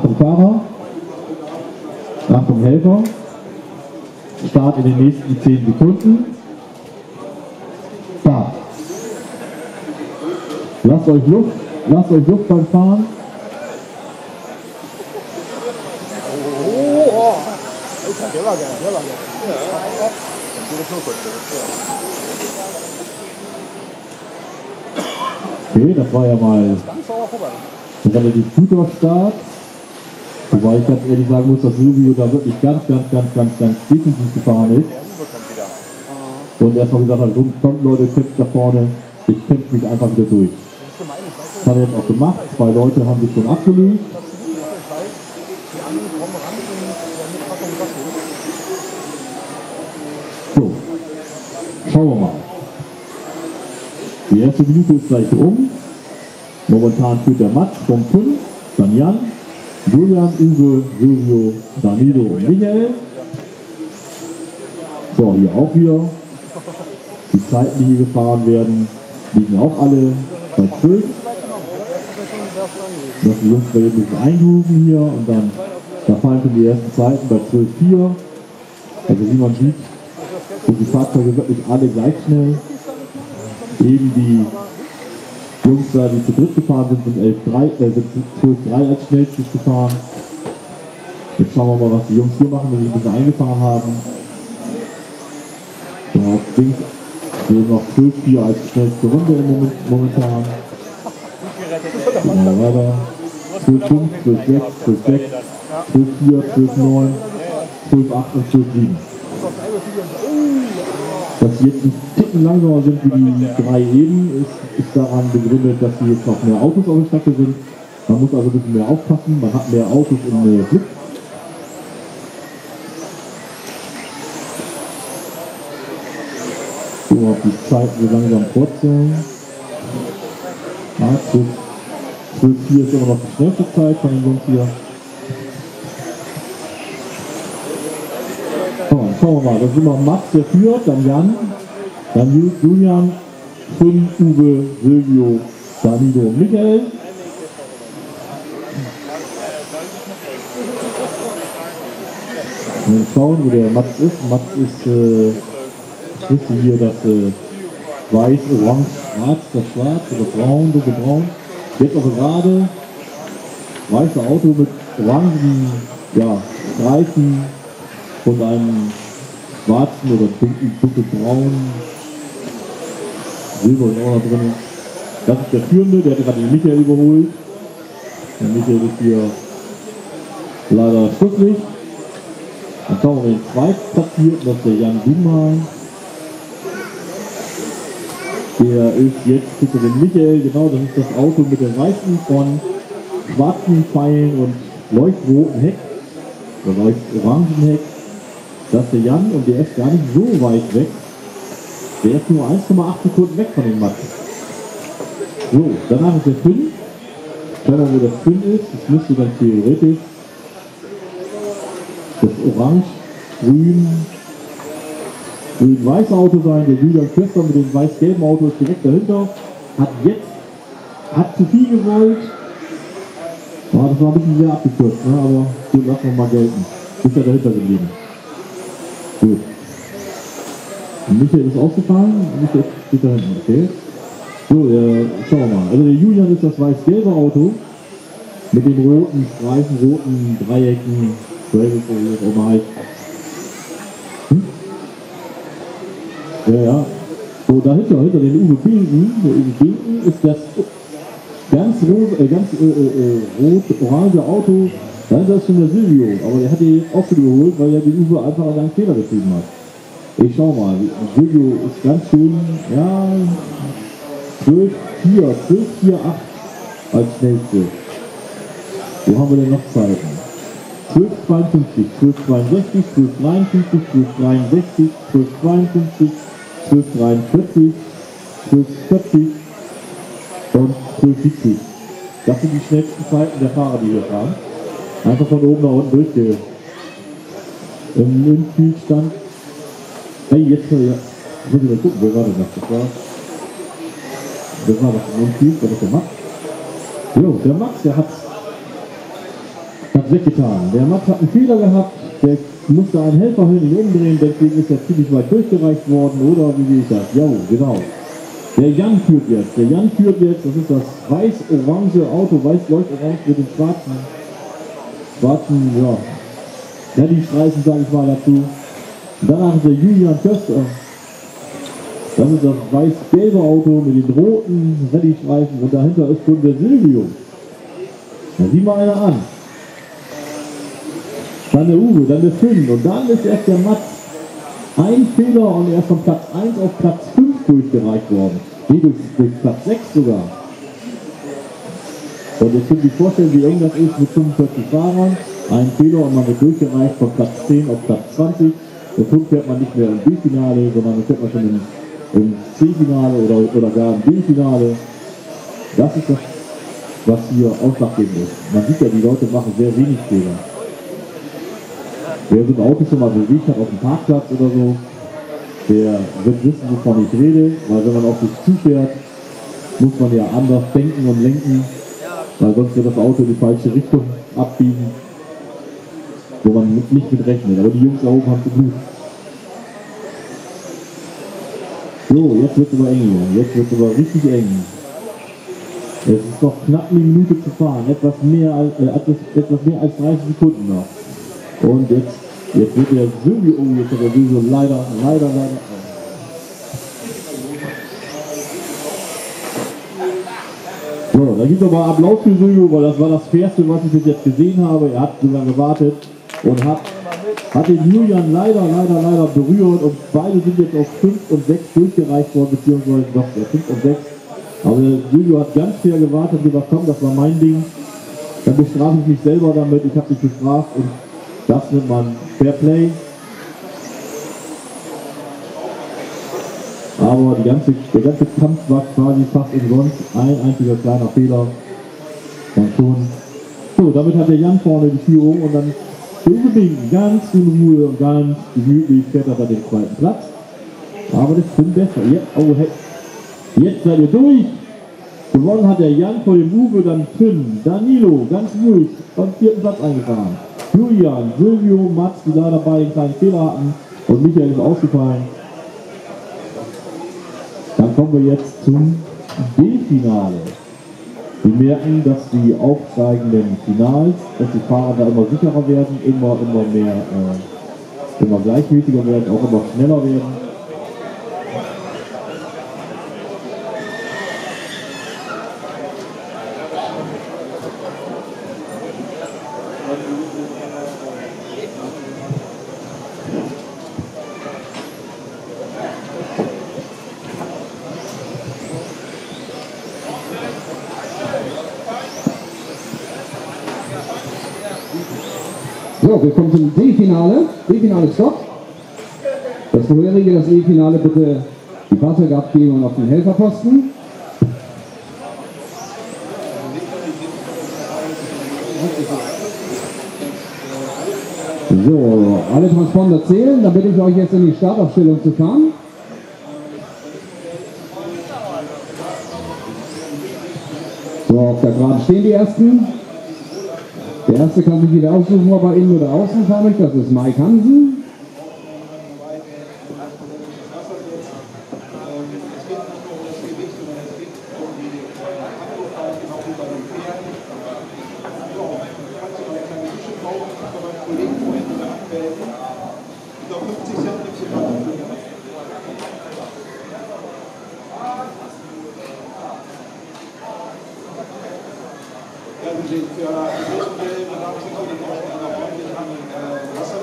Achtung Fahrer, Achtung Helfer, Start in den nächsten 10 Sekunden. Start. Lasst euch Luft beim Fahren. Okay, das war ja mal ein relativ guter Start. Wobei ich ganz ehrlich sagen muss, dass Silvio da wirklich ganz defensiv gefahren ist. Und erstmal gesagt hat, kommt Leute, kämpft da vorne, ich kämpfe mich einfach wieder durch. Das hat er jetzt auch gemacht, 2 Leute haben sich schon abgelöst. So, schauen wir mal. Die erste Minute ist gleich rum. Momentan führt der Mats vom 5, dann Jan, Julian, Uwe, Silvio, Danilo und Michael. So, hier auch wieder. Die Zeiten, die hier gefahren werden, liegen auch alle bei 12. Dass die Jungs bei ein bisschen eingrooven hier und dann da fallen schon die ersten Zeiten bei 12,4. Also wie man sieht, sind die Fahrzeuge wirklich alle gleich schnell. Eben die Jungs da, die zu dritt gefahren sind, sind 12,3 als schnellstes gefahren. Jetzt schauen wir mal, was die Jungs hier machen, wenn sie ein bisschen eingefahren haben. Da links sehen noch 12,4 als schnellste Runde im Moment, momentan. Genau, weiter. 12,5, 12,6, 12,6, 12,4, 12,9, 12,8 und 12,7. Dass sie jetzt ein Ticken langsamer sind wie die 3 eben, ist daran begründet, dass sie jetzt noch mehr Autos auf der Strecke sind. Man muss also ein bisschen mehr aufpassen, man hat mehr Autos in der Flip. So, auf die Zeiten so langsam vorzählen. Ja, 12,4 ist immer noch die schnellste Zeit von den Jungs hier. So, schauen wir mal, das ist immer Mats, der führt, dann Jan, dann Julian, 5, Uwe, Silvio, Danilo und Michael. Wir schauen, wo der Mats ist. Mats ist, ich wüsste hier, das weiß, orange, schwarz, das schwarz oder braun, dunkelbraun. Jetzt auch gerade weiße Auto mit orangen, ja, Streifen und einem schwarzen oder dunkelbraunen Silber ist auch noch drin. Das ist der Führende, der hat gerade den Michael überholt. Der Michael ist hier leider schriftlich. Dann schauen wir den Zweitplatzierten, das ist der Jan Dumann. Der ist jetzt hinter dem Michael, genau, das ist das Auto mit den Reifen von schwarzen Pfeilen und leuchtroten Heck, oder leuchtorangen Heck. Das ist der Jan und der ist gar nicht so weit weg. Der ist nur 1,8 Sekunden weg von dem Mats. So, danach ist der Finn. Schauen wir mal, wo das Finn ist. Das müsste dann theoretisch das orange, grün-weiße Auto sein. Der Julian Köster mit dem weiß-gelben Auto ist direkt dahinter. Hat zu viel gewollt. Ja, das war ein bisschen sehr abgekürzt, ne? Aber gut, lassen wir mal gelten. Ist er dahinter geblieben. Gut. Michael ist ausgefallen, Michael steht da hinten, okay. So, schauen wir mal. Also der Julian ist das weiß-gelbe Auto mit den roten Streifen, roten Dreiecken, Ja. So, dahinter, hinter den Uwe Binken, der Uwe Binken ist das ganz rot-orange Auto. Dahinter ist schon der Silvio, aber der hat die auch schon überholt, weil er den Uwe einfach einen Fehler getrieben hat. Ich schau mal, Silvio ist ganz schön, ja, 12,4, 8 als schnellste. Wo haben wir denn noch Zeiten? 12,52, 12,62, 12,53, 12,63, 12,52, 12,43, 12,40 und 12,70. Das sind die schnellsten Zeiten der Fahrer, die wir fahren. Einfach von oben nach unten durchgehen. Im Spielstand. Hey, jetzt muss ich mal gucken, wer war denn das? Das war das im Spiel, der Max. Jo, der Max, der hat hat weggetan. Der Matt hat einen Fehler gehabt, der musste einen Helfer hin umdrehen, deswegen ist er ziemlich weit durchgereicht worden, oder wie sehe ich das? Ja, genau. Der Jan führt jetzt, das ist das weiß-orange Auto, weiß-leucht-orange mit dem schwarzen, ja, Rallye-Streifen, sage ich mal dazu. Danach ist der Julian Köster. Das ist das weiß-gelbe Auto mit den roten Rallye-Streifen und dahinter ist schon der Silvio. Da sieh mal einer an. Dann der Uwe, dann der Finn und dann ist erst der Matt. Ein Fehler und er ist von Platz 1 auf Platz 5 durchgereicht worden. Nee, durch Platz 6 sogar. Und jetzt könnt ihr euch vorstellen, wie eng das ist mit 45 Fahrern. Ein Fehler und man wird durchgereicht von Platz 10 auf Platz 20. Der Punkt fährt man nicht mehr im B-Finale, sondern dann fährt man schon im C-Finale oder gar im B-Finale. Das ist das, was hier ausschlaggebend ist. Man sieht ja, die Leute machen sehr wenig Fehler. Wer so ein Auto schon mal bewegt hat auf dem Parkplatz oder so, der wird wissen, wovon ich rede, weil wenn man auf sich zufährt, muss man ja anders denken und lenken, weil sonst wird das Auto in die falsche Richtung abbiegen, wo man nicht mit rechnet. Aber die Jungs da oben haben es gut. So, jetzt wird es aber eng hier. Jetzt wird es aber richtig eng. Es ist noch knapp eine Minute zu fahren, etwas mehr als 30 Sekunden noch. Und jetzt wird der Silvio, jetzt hat der Silvio leider. So, da gibt es aber Applaus für Silvio, weil das war das Fairste, was ich bis jetzt gesehen habe. Er hat sogar gewartet und hat den Julian leider berührt und beide sind jetzt auf 5 und 6 durchgereicht worden, beziehungsweise doch 5 und 6. Aber der Silvio hat ganz fair gewartet und gesagt, komm, das war mein Ding. Dann bestrafe ich mich selber damit, ich habe mich bestraft und das nennt man Fair Play. Aber der ganze Kampf war quasi fast umsonst. Ein einziger kleiner Fehler. Dann schon. So, damit hat der Jan vorne die Führung und dann unbedingt ganz in Ruhe und ganz gemütlich fährt er den zweiten Platz. Aber das sind besser. Ja, oh, hey. Jetzt seid ihr durch. Gewonnen hat der Jan vor dem Uwe, dann Finn, Danilo, ganz ruhig, am 4. Platz eingefahren. Julian, Silvio, Mats, die da dabei einen kleinen Fehler hatten und Michael ist ausgefallen. Dann kommen wir jetzt zum B-Finale. Wir merken, dass die aufsteigenden Finals, dass die Fahrer da immer sicherer werden, immer mehr, immer gleichmäßiger werden, auch immer schneller werden. So, wir kommen zum D-Finale. D-Finale Stopp. Das vorherige, das E-Finale, bitte die Fahrzeuge abgeben und auf den Helferposten. So, alle Transponder zählen, dann bitte ich euch jetzt in die Startaufstellung zu fahren. So, auf der Geraden stehen die ersten. Der erste kann sich wieder aussuchen, ob er innen oder außen fahren möchte. Das ist Mike Hansen. Ja, wir sehen für